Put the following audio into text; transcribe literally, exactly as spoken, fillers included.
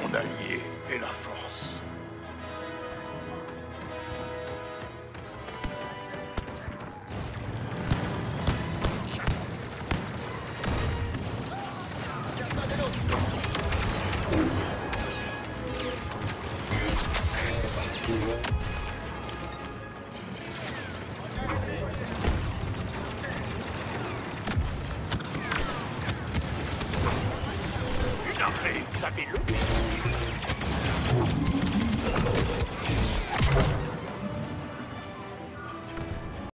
Mon allié est la force. Une armée, vous avez le